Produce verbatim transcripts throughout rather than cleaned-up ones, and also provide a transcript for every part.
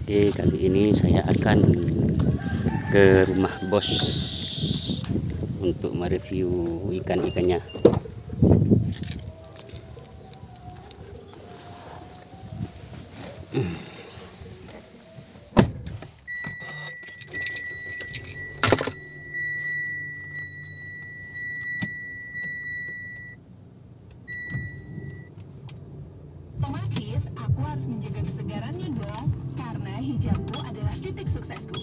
Oke, kali ini saya akan ke rumah bos untuk mereview ikan-ikannya. Otomatis aku harus menjaga kesegarannya dong, karena hijabku adalah titik suksesku.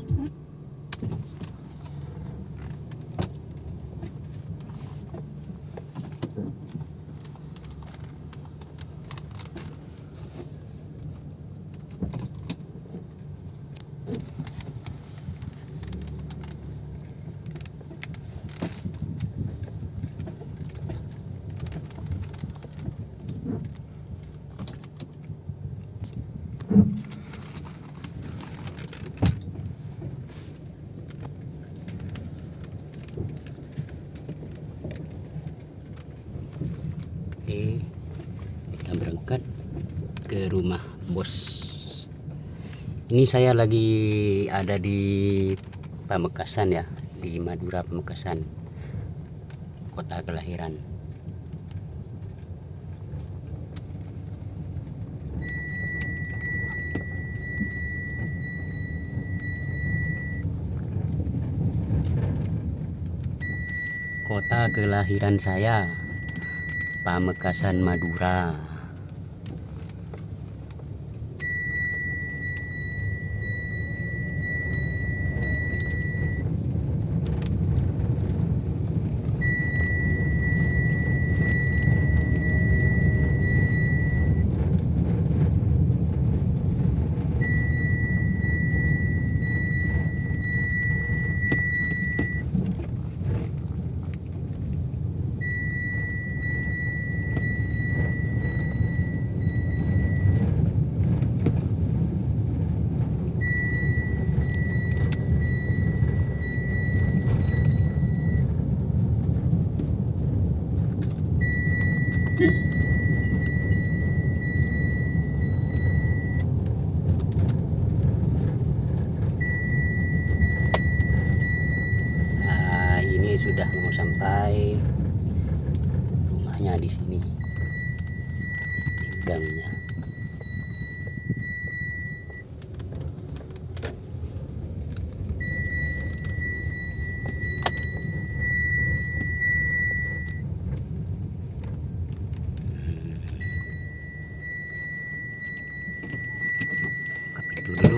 Oke, kita berangkat ke rumah bos. Ini saya lagi ada di Pamekasan ya, di Madura Pamekasan, kota kelahiran. Kota kelahiran saya Pamekasan, Madura. Nah, ini sudah mau sampai rumahnya di sini, di gangnya. Buka pintu dulu.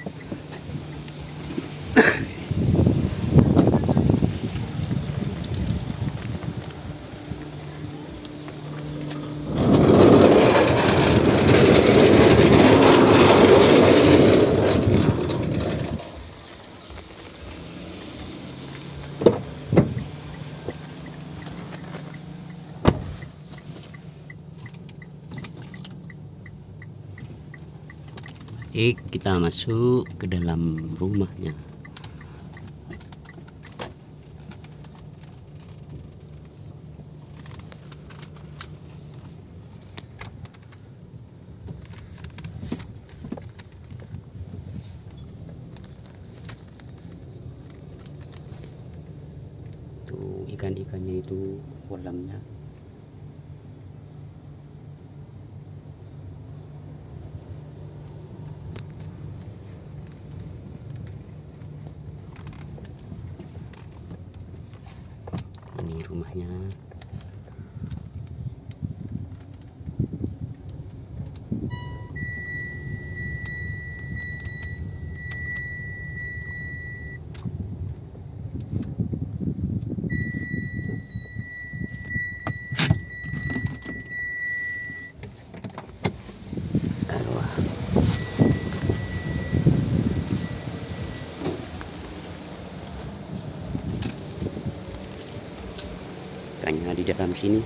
Eh, kita masuk ke dalam rumahnya. Tuh ikan-ikannya itu kolamnya. Ini rumahnya. Wah, ikannya di dalam sini.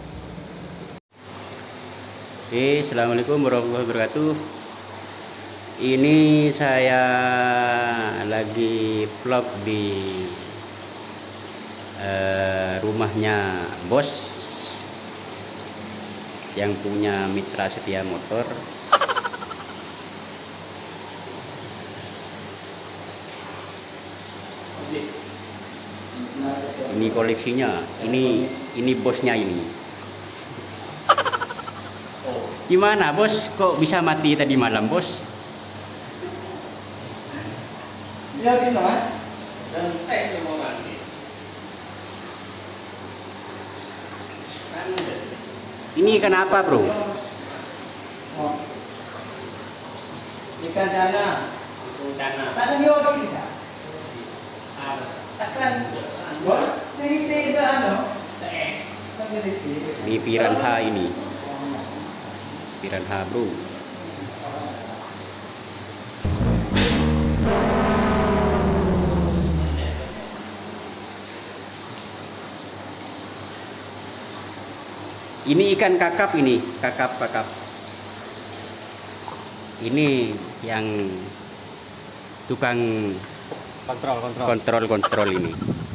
Oke, assalamualaikum warahmatullahi wabarakatuh. Ini saya lagi vlog di eh, rumahnya bos yang punya Mitra Setia Motor. Ini koleksinya. Ini ini bosnya ini. Gimana bos? Kok bisa mati tadi malam bos? Ya gitu mas. Dan teh mau mati. Ini kenapa bro? Oh. Ikan dana. Dana. Tak ada yoga bisa. Takkan. Gol. Sini sini ano. Ini piranha ini. Piranha bro. Ini ikan kakap ini, kakap kakap. Ini yang tukang Kontrol kontrol. kontrol kontrol ini.